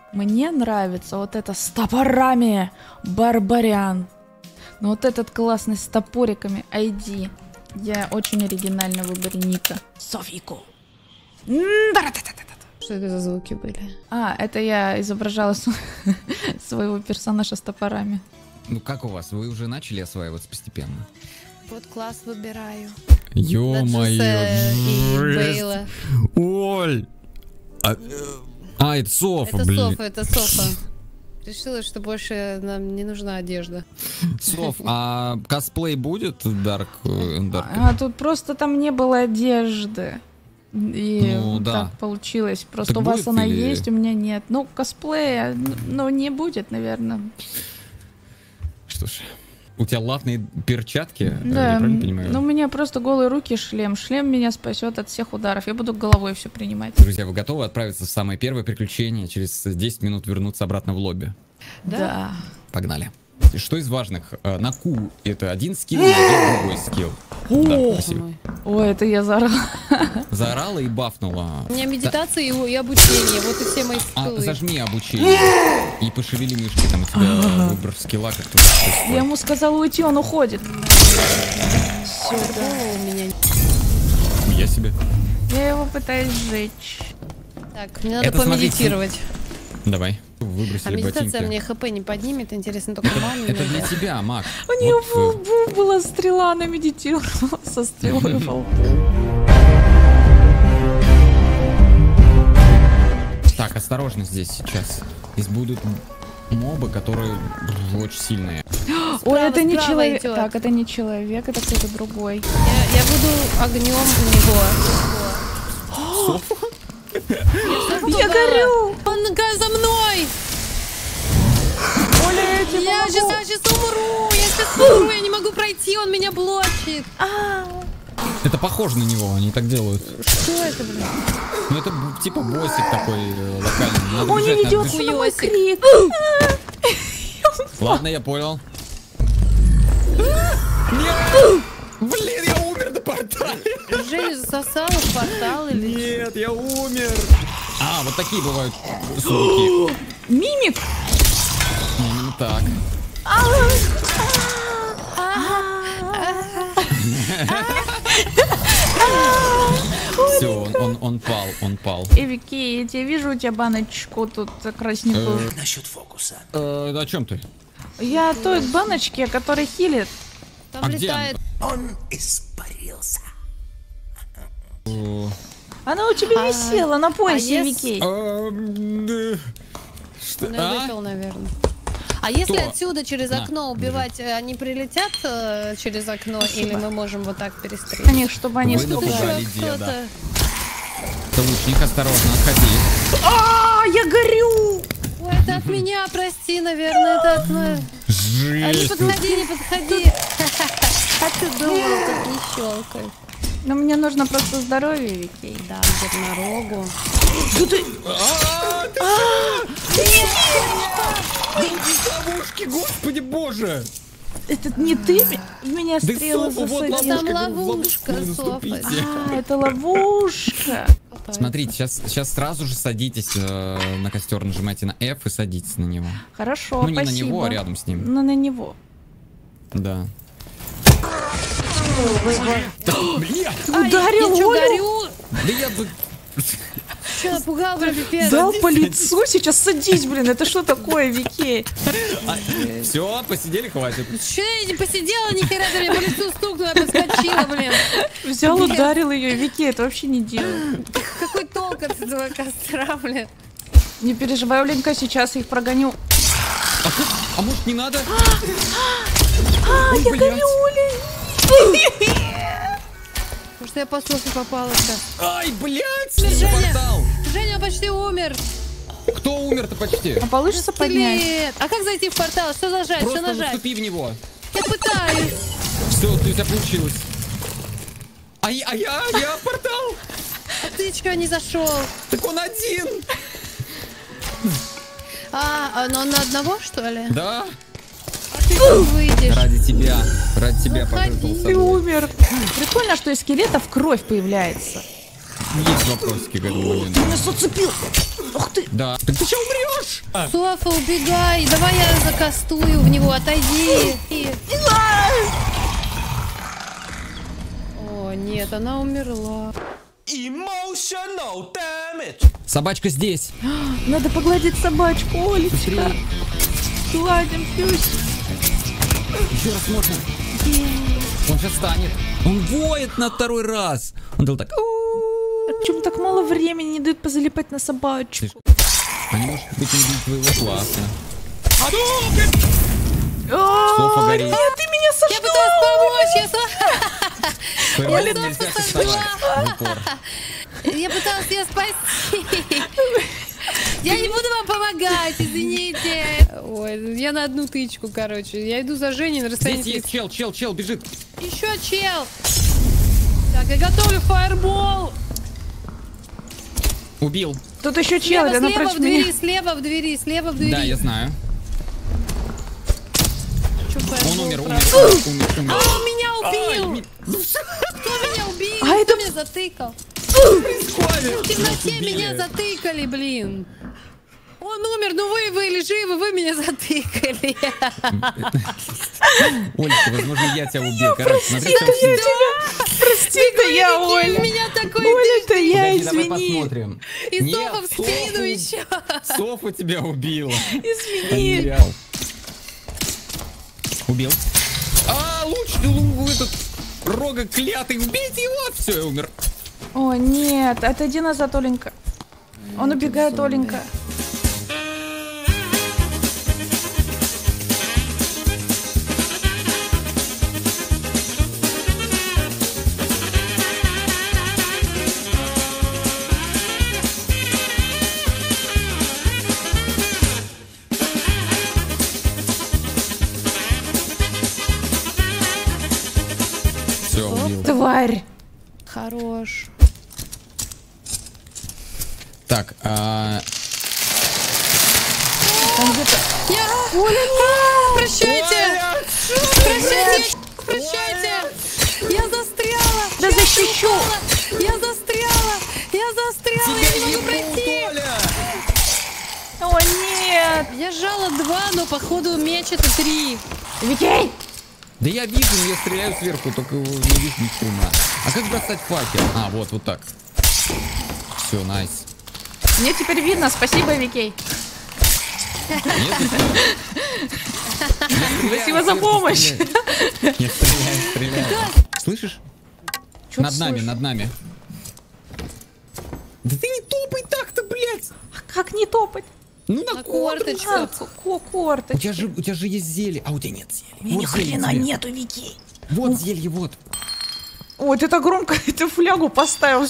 Мне нравится вот это с топорами Барбарян. Но вот этот классный с топориками ID. Я очень оригинальный выбор ника. Софику. Что это за звуки были? А, это я изображала своего персонажа с топорами. Ну как у вас? Вы уже начали осваиваться постепенно? Вот класс выбираю. Ё-моё. И Бейла. Оль! Это Софа, Это блин. Софа, это Софа. Решила, что больше нам не нужна одежда. Соф, а косплей будет Dark? А тут просто там не было одежды. И Ну, да. так получилось. Просто Так у вас будет она или- есть, у меня нет. Ну, косплея, ну, не будет, наверное. Что ж, у тебя латные перчатки, я Да, правильно понимаю? ну, у меня просто голые руки, шлем. Шлем меня спасет от всех ударов. Я буду головой все принимать. Друзья, вы готовы отправиться в самое первое приключение, через 10 минут вернуться обратно в лобби? Да. Погнали. Что из важных? На Q это один скилл, на Е другой скилл. Да, спасибо. Ой, это я заорала. Заорала и бафнула. У меня медитация и обучение. Вот и все мои скиллы. Зажми обучение. И пошевели мышки, там у тебя выбор скилла как-то. Я ему сказала уйти, он уходит. Сюда у меня. Я себе. Я его пытаюсь сжечь. Так, мне надо Это, смотрите, помедитировать. Давай. А Выбросили медитация ботинки. мне хп не поднимет, интересно, только маме. Это для тебя, Мак. У нее Вот, в лбу была стрела, она медитировала со стрелой во лбу. Так, осторожно здесь сейчас. Здесь будут мобы, которые очень сильные. Ой, это не справа человек. идет. Так, это не человек, это кто-то другой. Я буду огнем в него. Я горю! Он за мной! Оля, я тебе Я помогу. сейчас умру! Я сейчас умру! Я не могу пройти, он меня блочит! Это похоже на него, они так делают. Что это, блин? Ну это типа боссик такой локальный. Надо Он не бежать, надо ведется бежать. на мой Хуёсик. крик. Ладно, я понял. Нет! Блин, я умер на портале! Женю засосала в портал или... Нет, я умер! А, вот такие бывают суки. Мимик! Именно так. Все, он пал. Эвики, я тебя вижу, у тебя баночку тут красненькую. Насчет фокуса. О чем ты? Я той баночке, которая хилит. Там А где летает... Он испарился. Она у тебя висела на поясе, Эвики. Что? Он её выпил, наверное. А если Кто? отсюда через На, окно убивать, они прилетят через окно, или мы можем вот так На перестрелять? них, чтобы они Вы стукали. напугали Еще деда. кто-то. Это лучник, осторожно, отходи. А, я горю! Ой, это от меня, прости, наверное, это от моего... А не Жесть. подходи, не подходи. А ты думал, как не щелкай. Но мне нужно просто здоровье, Вики. Да, единорогу. Ловушки, господи боже! Это не ты в меня Да стрелы Софа, вот засадил? Там ловушка, ловушка, вы Софа. наступите. А, это ловушка. Смотрите, сейчас сразу же садитесь на костер, нажимайте на F и садитесь на него. Хорошо, Ну не спасибо. на него, а рядом с ним. Но на него. Да. Блин! Ударил я чё, Олю? горю? Да я бы... Чё, напугал, блин, пипец? Дал по лицу, сейчас садись, блин, это что такое, Вики? Все, посидели, хватит. Чё я не посидела, ни хера, ты мне по лицу стукнула, я подскочила, блин. Взял, ударил ее, Вики, это вообще не дело. Какой толк от этого костра, блин? Не переживай, Оленька, сейчас я их прогоню. А может не надо? А, я блядь. горю, Олень. Потому что я по Софе попала сейчас. Ай, блядь! Женя! Портал! Женя почти умер. Кто умер-то почти? А получится поднять? Скелет. А как зайти в портал? Что нажать? Что Просто нажать? вступи в него. Я пытаюсь. Все, у тебя получилось. А я в портал! А ты чё не зашел? Так он один! Но он на одного, что ли? Да? А ты как выйдешь? Ради тебя Ну, пожертвовал Ты собой. умер. Прикольно, что из скелетов кровь появляется. есть вопросики к этому моменту. Ты меня зацепил! Ух ты! Да. Так ты что умрешь? Софа, убегай. Давай я закастую в него. Отойди. О, нет, она умерла. Emotional damage. Собачка здесь. Надо погладить собачку, Олечка. Гладим, плюс. Еще раз можно. Он сейчас встанет. Он воет на второй раз. Он дал так. Почему так мало времени не дают позалипать на собачку? Они, может быть, не видят твоего класса. О, Софа горит. нет, ты меня Я сожгла! пыталась помочь. Фаерболит Я нельзя просто кастовать сожгла. в упор. Я пыталась ее спасти. Я не буду вам помогать, извините. Ой, я на одну тычку, короче. Я иду за Женей на расстоянии. Здесь есть чел, бежит. Еще чел. Так, я готовлю фаербол. Убил. Тут еще чел, Слева, она слева против в двери, меня. слева в двери, слева в двери. Да, я знаю. Чё, фаербол, Он умер. правда? умер. А, он меня убил! Кто меня убил? А Кто это- меня затыкал? В В темноте меня затыкали, блин. Он умер, ну вы живы, вы меня затыкали. Ольга, возможно, я тебя убил. Короче, смотри, что Прости, это я, Оля. У меня такой Оля, это я, Давай извини. посмотрим. и Нет, Софа в спину еще. Софа тебя убила. Извини. Потерял. Убил. Луч, этот рога клятый, убейте его! Все, я умер. О, нет, отойди назад, Оленька. Он убегает, Оленька. Все, убил. Тварь. Хорош. Так, Там где-то... Оля, нет! Прощайте! Прощайте! Прощайте! Я застряла! Да защищу! Я застряла! Я застряла! Я не могу пройти! О, нет! Я сжала 2, но походу меч это 3. Викей! да я вижу, я стреляю сверху, только не вижу ни хрена. А как бросать факел? Вот так. Все, найс. Мне теперь видно, спасибо, Викей. Спасибо за помощь. Не стреляй. Слышишь? Чё Над нами, слышу? над нами. Да ты не топай так-то, блядь! А как не топать? Ну На корточку. У тебя же есть зелье, а у тебя нет зелья. Ни Вот зелье хрена тебе. нету, Викей. Вот зелье, вот. Ой, ты так громко эту флягу поставил.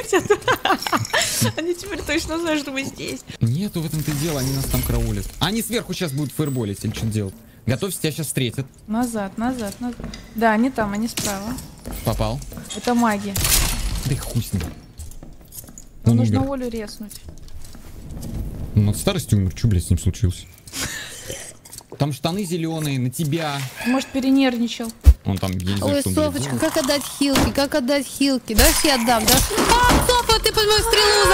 Они теперь точно знают, что мы здесь. Нету в этом-то и дело, они нас там караулят. Они сверху сейчас будут фаерболить или что делать. Готовься, тебя сейчас встретят. Назад. Да, они там, они справа. Попал. Это маги. Да и хуй с ним. Нам Он нужно умер. Олю резнуть. Он от старости умер, что, блядь, с ним случилось? Там штаны зеленые, на тебя. Может, перенервничал. Он там, я не знаю, Ой, что он, блядь, Софочка, делает. как отдать хилки? Как отдать хилки? Давай все отдам, да? А, Софа, ты под мою стрелу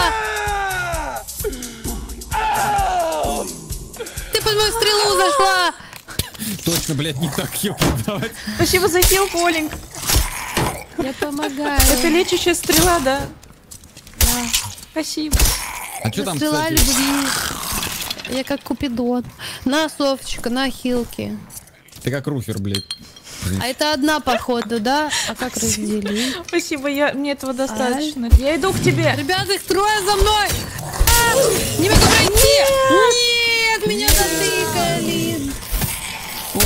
зашла! Ты под мою стрелу зашла! Точно, блядь, не так хилку давать. Спасибо за хилку, Оленька. Я помогаю. Это лечащая стрела, да? Да. Спасибо. А что там, Стрела кстати? любви. Я как Купидон. На, Софочка, на хилки. Ты как руфер, блядь. А это одна, походу, да? А как разделить? Спасибо, мне этого достаточно. Я иду к тебе. Ребята, их трое за мной! А, не могу пройти! Нет, меня затыкали! О,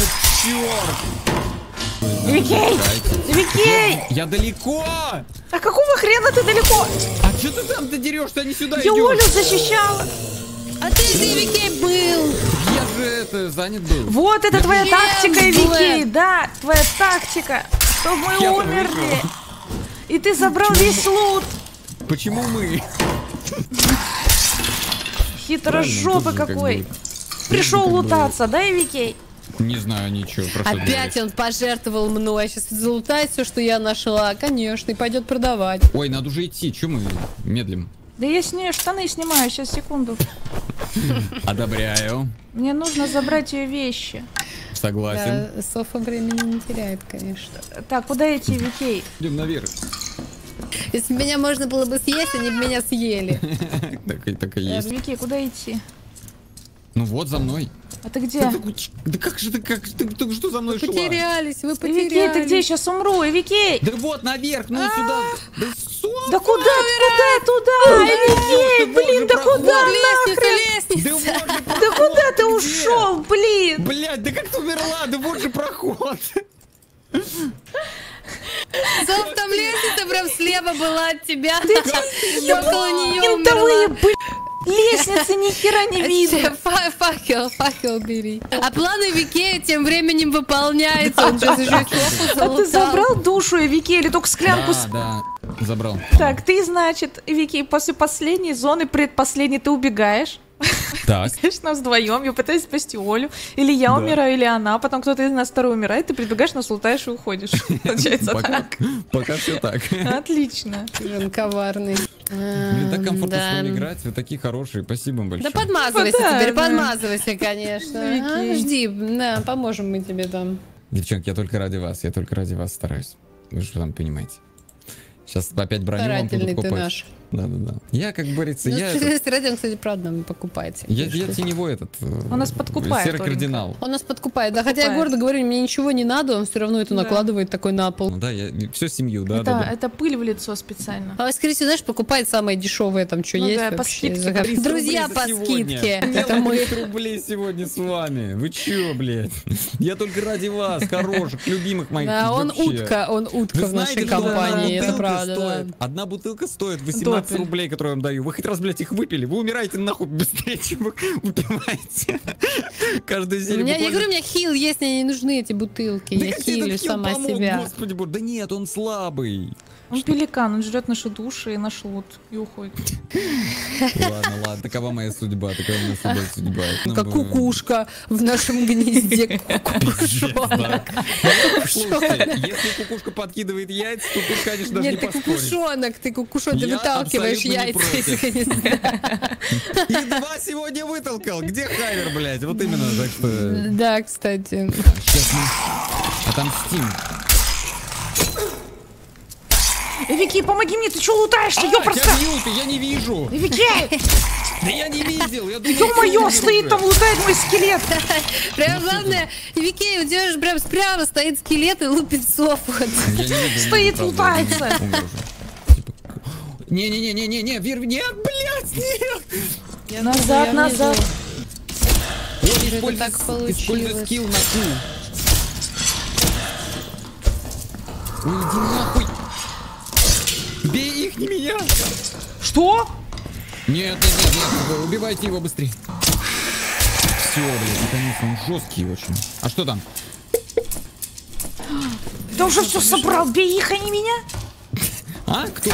черт! Викей! Викей! Я далеко! А какого хрена ты далеко? А что ты там-то дерешься, а не сюда Я Олю идешь? защищала. А ты где, Викей, был? Я же занят был. Вот это твоя Блин, тактика, Викей. блин. Да, твоя тактика. Чтобы мы Я умерли. выиграл. И ты забрал весь лут. Почему мы? Хитрожопый Правильно, тут же как какой. бы- Пришел как бы- лутаться, да, Викей? Не знаю ничего. Про что ты Опять говоришь. он пожертвовал мной. Сейчас залутает все, что я нашла. Конечно, и пойдет продавать. Ой, надо уже идти. Че мы медлим? Да я штаны снимаю, сейчас, секунду. Одобряю. Мне нужно забрать ее вещи. Согласен. Да, Софа времени не теряет, конечно. Так, куда идти, Викей? Идем наверх. Если бы меня можно было бы съесть, они бы меня съели. Так и есть. Викей, куда идти? Ну вот, за мной. А ты где? Да как же ты, ты что за мной шла? Потерялись, вы Викей, ты потерялись. где? Сейчас умру, Викей! Да вот, наверх, ну сюда. Да что? Да куда туда? Викей, блин, да куда? Лестница. Да вот же Да куда ты ушел, блин? Блядь, да как ты умерла? Да вот же проход. Соф, там лестница прям слева была от тебя. Ты около нее Винтовые, умерла. блин. Лестницы ни хера не видно. Факел бери. А планы Викея тем временем выполняются. Он сейчас еще Софу А ты залутал. забрал душу, Викей, или только склянку с... Да, забрал. Так, ты, значит, Викей, после последней зоны, предпоследней, ты убегаешь. Так. Знаешь, нас вдвоем, я пытаюсь спасти Олю. Или я умираю, или она. Потом кто-то из нас второй умирает, ты прибегаешь, нас лутаешь и уходишь. Получается так. Пока все так. Отлично. Он коварный. Мне так комфортно Да. с вами играть, вы такие хорошие, спасибо вам Да большое. подмазывайся Да, теперь, да. подмазывайся, конечно. Викей. Жди, да, поможем мы тебе там. Девчонки, я только ради вас стараюсь. Вы же там понимаете. Сейчас опять броню вам буду Старательный ты покупать. наш. Да. Я, как говорится, Ну, я ради он, кстати, правда, покупает. я теневой этот. Он нас подкупает, Серый Оленька. кардинал. Он нас подкупает, да, хотя я Подкупает. гордо говорю, мне ничего не надо, он все равно это Да. накладывает такой на пол. Ну да, я всю семью, да. Это пыль в лицо специально. А скорее всего, знаешь, покупает самое дешевое там, что Ну есть да, по вообще. скидке. 300 Друзья рублей по за сегодня. скидке. Я Это мы. 300 рублей сегодня с вами. Вы чё, блядь? Я только ради вас, хороших, любимых моих. Да, он вообще. утка Вы в нашей знаете, что компании, одна это бутылка правда, да. стоит? Одна бутылка стоит 18 Допель. рублей, которую я вам даю. Вы хоть раз, блядь, их выпили, вы умираете нахуй быстрее, чем вы выпиваете. Каждую У серию меня, я буквально- говорю, у меня хил есть, мне не нужны эти бутылки. Да Я как тебе хилю этот хил сама помог, себя. Господи боже. Да нет, он слабый. Он пеликан, он жрет наши души и наш лут. И уходит. Ладно, такова моя судьба, такова моя судьба. Как кукушка в нашем гнезде. Кукушонок. Слушайте, если кукушка подкидывает яйца, то тут, конечно, даже не Нет, ты поспоришь. кукушон, ты Я выталкиваешь абсолютно не яйца из против. гнезда. И 2 сегодня вытолкал. Где Хайвер, блядь? Вот именно, так что... Да, кстати. Сейчас мы отомстим. Вики, помоги мне, ты что лутаешься, ёпрст? Тебя бьют, и я не вижу. Вики, Да я не видел. Я думал, ё-моё, умер стоит уже. там, лутает мой скелет. Прям главное, Викей, у тебя же прям справа стоит скелет и лупит Софу. Я не видел, Стоит, правда, лутается. умер уже. Типа, Не, Вир, нет, блядь, нет. Назад, назад. Ой, это используй, так используй получилось? скилл на Q. Ой, иди нахуй. Бей их, не меня. Что? Нет, убивайте его быстрее. Все, блядь, наконец-то он жесткий очень. А что там? Ты уже все собрал, бей их, а не меня. А? Кто?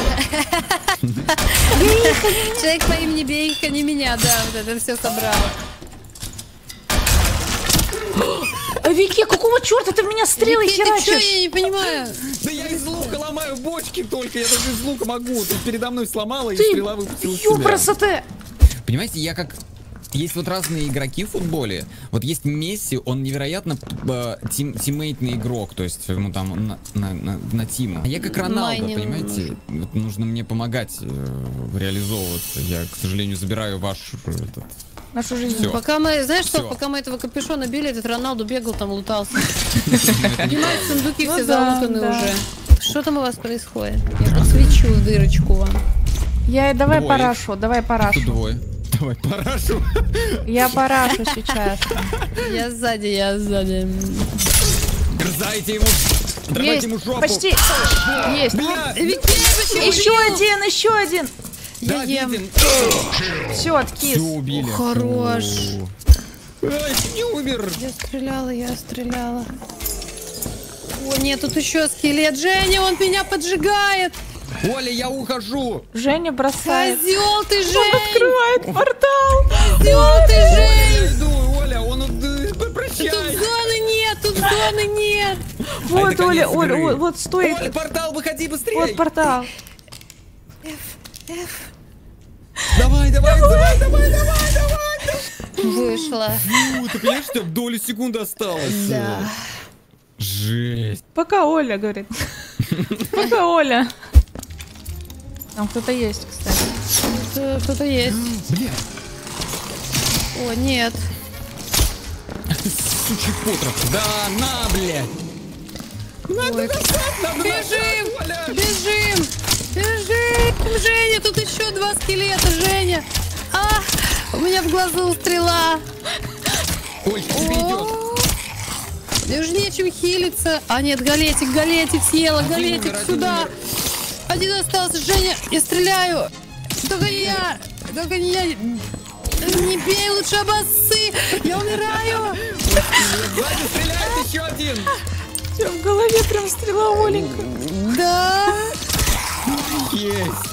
Человек по имени Бейка, не меня, да, вот это все собрал. Вики, какого черта ты в меня стрелы Викей, ты чё, херачишь? я не понимаю. Да я из лука ломаю бочки только, я даже из лука могу. Ты передо мной сломала и Ты стрела выпустила в себя. ёбрасоте. Понимаете, я как... Есть вот разные игроки в футболе. Вот есть Месси, он невероятно тиммейтный игрок, то есть ему там на тим. А я как Роналдо, Майнинг. понимаете? Вот нужно мне помогать реализовываться. Я, к сожалению, забираю ваш... этот, Нашу жизнь. Всё. Пока мы, знаешь что, Всё. пока мы этого капюшона били, этот Роналду бегал там, лутался. Понимаете, сундуки Ну все да, залутаны да. уже. Что там у вас происходит? Я подсвечу в дырочку вам. Давай Двое. парашу, давай Тут парашу. двое. Давай, парашу. Я парашу сейчас. Я сзади. Грызайте ему. Давайте Есть, ему жопу. почти. Есть. Бля, Еще один. да, ем. видим. Все, откис. Все убили. Хорош. Ай, не умер. Я стреляла. О, нет, тут еще скелет. Женя, он меня поджигает. Оля, я ухожу. Женя бросает. Козел ты, Он Жень! открывает портал. Козел ты, Жень! Я иду, Оля, он... Тут Прощай. зона зоны нет. Вот, это Оля, конец Оля, игры. вот стоит. Оль, портал, выходи быстрее! Вот портал. Давай! Вышла. Ты понимаешь, что доли секунды осталось? Да. Жесть. Пока Оля, говорит. Пока Оля. Там кто-то есть, кстати. Кто-то есть. Бля, О, нет. сучий потрох. Да, на, блядь. Ой, бежим! Бежим! Бежим! Женя, тут еще 2 скелета, Женя! А! У меня в глазу стрела! Ой, что тебе идет? Мне уже нечем хилиться. А нет, галетик съела, Один галетик умер, один сюда. умер. Один остался, Женя, я стреляю. Только не я. Не бей, лучше обоссы. Я умираю. Сзади стреляет еще один. Тебя в голове прям стрела, Оленька. Да. Есть.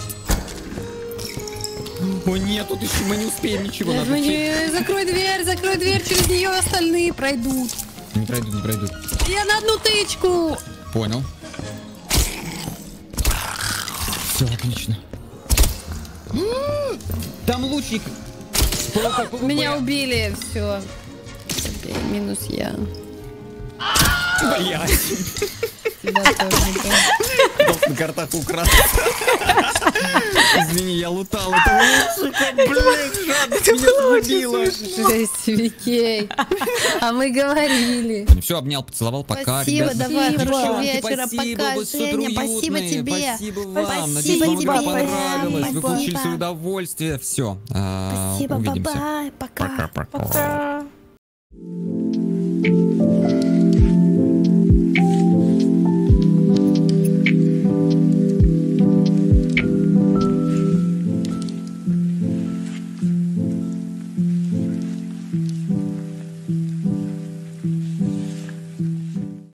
О нет, тут еще мы не успеем ничего. Надо Закрой дверь, через нее остальные пройдут. Не пройдут. Я на одну тычку. Понял. Все, отлично. Там лучник. Меня убили, все. Минус я. Блять. Тебя тоже. На картах украл. Извини, я лутал этого лучника. Блять, жадность меня сгубила. Жесть, Викей. А мы говорили. Все, обнял, поцеловал, пока. Спасибо, ребят. давай, Спасибо. хорошего вечера, Спасибо, пока, вы супер Женя, спасибо уютные. тебе. Спасибо вам. Спасибо Надеюсь, вам тебе, понравилось. Вы спасибо. получили свое удовольствие. Все. Спасибо, Увидимся. бай-бай, пока. Пока-пока. Пока.